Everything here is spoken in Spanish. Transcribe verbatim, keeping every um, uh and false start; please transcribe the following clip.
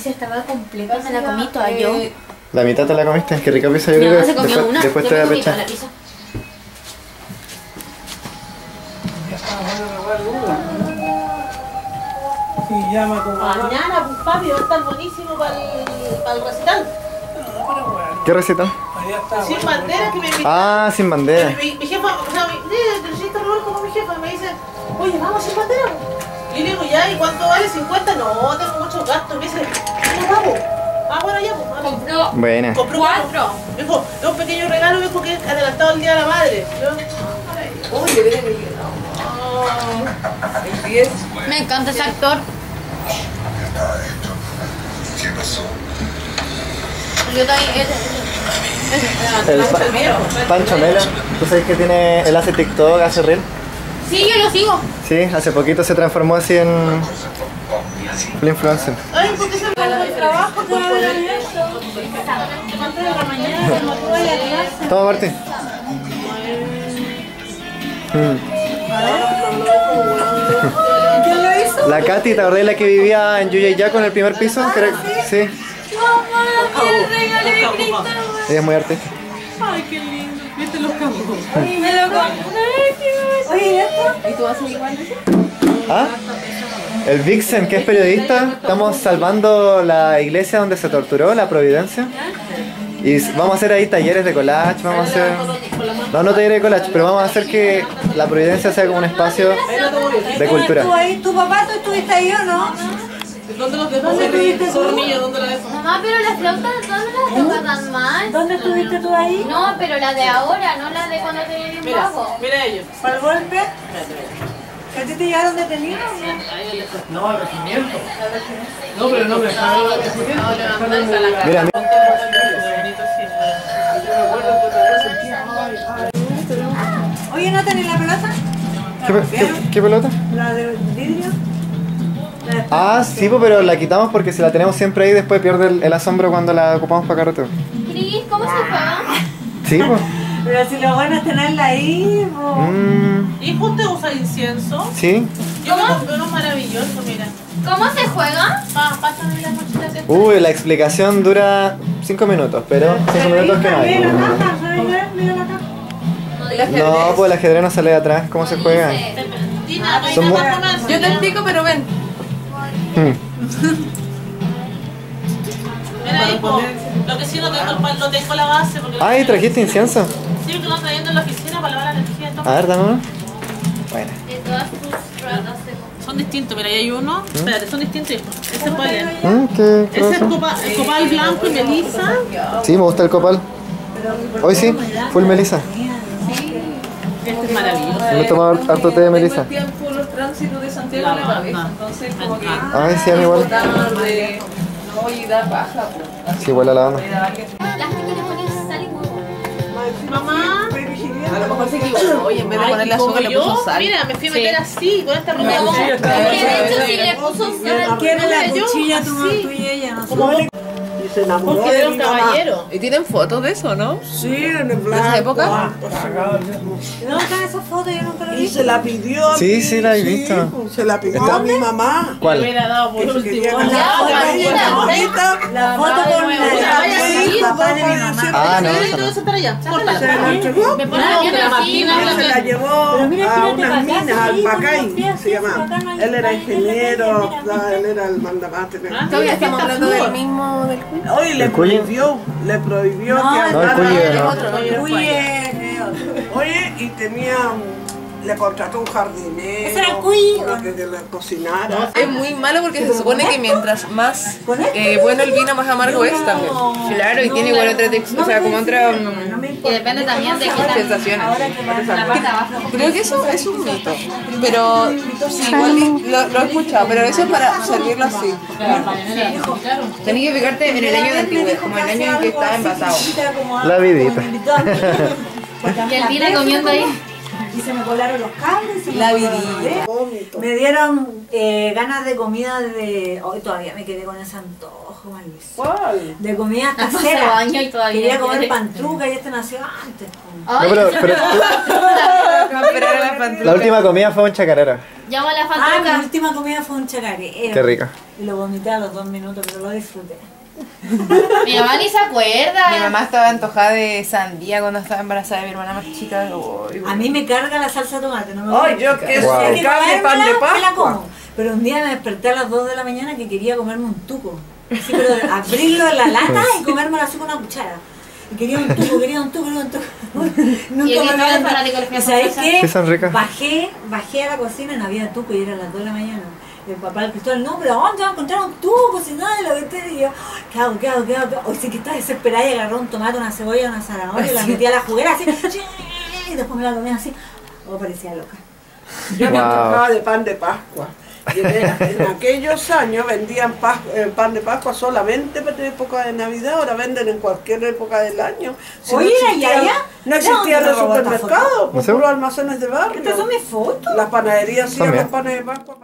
pizza estaba completa, me la comí toda yo. ¿La mitad te la comiste? Qué rica pizza, yo Mi creo mamá que se comió después, una, después yo te voy me a comí toda pechar. la pizza. Sí, llama como... Mañana, pues papi, va a estar buenísimo para el, para el recital. ¿Qué receta? Allá está. Sin bandera que me invitó. Ah, sin bandera. Mi, mi jefa, o sea, mi, de, de registro rural como mi jefa, me dice, oye, vamos sin bandera. Y yo le digo, ya, ¿y cuánto vale? ¿cincuenta? No, tengo muchos gastos. Me dice, no, vamos. Ah, bueno, ya, pues, vamos. Compró Buena. Compró cuatro. Me dijo, es un pequeño regalo, me dijo que es adelantado el Día de la Madre. Yo, Uy, le viene el El diez. Me encanta ese actor. Yo también. El pa Pancho Melo. ¿Tú sabes que tiene, él hace TikTok, hace reel? Sí, yo lo sigo. Sí, hace poquito se transformó así en un influencer. ay, ¿por qué se me va el trabajo? Te va a ver eso. Toma, Martín. Mm. ¿Quién lo hizo? La Katy, ¿te acordás la que vivía en Yuyayá con el primer piso? Creo- Sí. Mamá, me regalé mi cristal. Ella es muy artística. Ay, qué lindo. Viste los campos. Me lo compré. Oye, ¿esto? ¿Y tú vas a igual de eso? ¿Ah? El Vixen, que es periodista, estamos salvando la iglesia donde se torturó, la Providencia. Y vamos a hacer ahí talleres de collage, vamos a hacer... No, no talleres de collage, pero vamos a hacer que la Providencia sea como un espacio de cultura. ¿Tú ahí, tu papá, tú estuviste ahí o no? ¿Dónde los dejó? ¿Dónde estuviste tú? Tornillo, ¿dónde la dejó? Mamá, pero la flauta no la toca tan mal. ¿Dónde estuviste tú ahí? No, pero la de ahora, no la de cuando tenía bien Mira, bajo. mira ellos. ¿Para el golpe? ¿Que a ti te llegaron detenidos? No, el regimiento. No, pero no me dejaron el regimiento. Mira, mira. Oye, ¿no tenés la pelota? ¿Qué, pe- qué, qué pelota? ¿La de vidrio? La de- Ah, sí, pues, pero la quitamos porque si la tenemos siempre ahí, después pierde el, el asombro cuando la ocupamos para carreteo. Cris, ¿cómo se juega? Sí, pues. Pero si lo bueno es tenerla ahí, po. Mm, ¿Hijo, usted usa incienso? sí. Yo me compré uno maravilloso, mira. ¿Cómo se juega? Pa, pásame la mochila que Uy, la explicación dura cinco minutos, pero cinco minutos que no hay. Mira la caja, ¿sabes? Mira la caja. No, pues el ajedrez no sale de atrás. ¿Cómo se juega? Tina, no hay Son nada muy- más. Yo te explico, pero ven. Hmm. Mira, hijo, lo que sí no tengo, el pal- no tengo la base. Porque Ay, ¿trajiste incienso? sí, que lo trayendo en la oficina para lavar la energía. A ver, dame uno. Bueno. De todas tus ratas de... Son distintos, mira, ahí hay uno. Espérate, son distintos, hijo. Ese es cuál es. Mm, ¿qué, qué Ese es cosa? copa, el copal blanco y melisa. Sí, me gusta el copal. Hoy sí, full melisa. Este es maravilloso. Me he tomado harto té de melisa. tiempo los tránsitos de Santiago en la cabeza, entonces como que... Ay, sí, a mí igual. tarde, no, y da baja, pues. Sí, igual a la onda. Las que quieres poner sal y huevo. Mamá. A lo mejor se equivocó y en vez de ponerle azúcar le puso sal. Mira, me fui a meter así, con esta ropa. No, de- es que de hecho si le puso sal... ¿Quién es la yo? cuchilla tú, Sí. tú y ella? No sé. Como Y se enamoró porque de era mi un mamá. caballero. ¿Y tienen fotos de eso, no? Sí, en el blanco. esa época? Ah, ¿Dónde están esas fotos? Yo nunca lo Y vi. se la pidió a Sí, mí, sí, la he visto. pues, se la pidió a mi mamá. Me ¿Cuál? hubiera dado por Que se quería último. casar con Ya, ella, Martina, bonita. La foto con nuevo. la Ya, vaya, el sí, papá de mi mamá. Ah, no, Yo esa te voy a no. sentar allá. Se Córtala. la entregó. Me pone Ah, la bien, piedra así, Martina. no, Él se la llevó Pero mira, a tírate unas para acá, minas, al sí, con Pacay, los pies se así, llama. acá no hay- Él era mira, ingeniero, mira, la- él era el mandamás. Todavía estamos hablando del mismo del cuy. Hoy le ¿El cuyo? prohibió, le prohibió No, que No, el andara. cuyo es no. otro, el cuy es es otro. Oye, y tenía, le contrató un jardinero. ¿Ese era el cuy? para que le cocinara. Es muy malo porque se supone que mientras más eh, bueno el vino, más amargo es también. Claro, y tiene igual otra textura, o sea, como otra Y depende también de qué tan... sensaciones. La parte de abajo. Creo que eso es un mito, pero sí, igual lo, lo he escuchado, pero eso es para servirlo así. Tenés que fijarte en el año de antigüedad, como el año en que estaba envasado. La vidita. Y él viene comiendo ahí. Y se me colaron los cables. Se me La colaron los vidilla. dedos. Me dieron eh, ganas de comida de... Hoy todavía me quedé con ese antojo, malísimo. ¿Cuál? De comida Ha pasado casera. años y todavía Quería comer quiere. pantruca y este nació antes. po. No, Ay, pero, pero tú- Pero era la pantalla. la última comida fue un chacarero. llama a la Ah, mi fantoca. última comida fue un chacarero. Qué rica. Y lo vomité a los dos minutos, pero lo disfruté. Mi mamá ni se acuerda. Mi mamá estaba antojada de sandía cuando estaba embarazada de mi hermana más chica. Uy, A mí me carga la salsa de tomate, no me Ay, gusta. yo que Wow. soy carne pan de Me la Pascua. como. Pero un día me desperté a las dos de la mañana que quería comerme un tuco. Así, pero de abrirlo en la lata y comérmelo así con una cuchara. Y quería un tuco, quería un tuco, quería un tuco. Nunca Y el me que no había es fanático del ¿Y frijol sabéis con qué? Sí, son ricas. Bajé, bajé a la cocina y no había tuco y eran las dos de la mañana. Y el papá del Cristóbal, no, pero ¿dónde va a encontrar un tuco? Si nadie lo que te digo. ¿Qué hago, qué hago, qué hago? Hoy sí que estaba desesperada y agarró un tomate, una cebolla, una zanahoria y la metí a la juguera así. Y después me la comía así. Oh, parecía loca. Yo me Wow. antojaba de pan de Pascua. Y en, en aquellos años vendían pas- eh, pan de Pascua solamente para época de Navidad, ahora venden en cualquier época del año. Si Oye, no ¿era existían- Yaya? No ¿De existían dónde los te robó esta supermercados, No por sé. puros almacenes de barrio. Estas son mis fotos. Las panaderías hacían También. los panes de Pascua.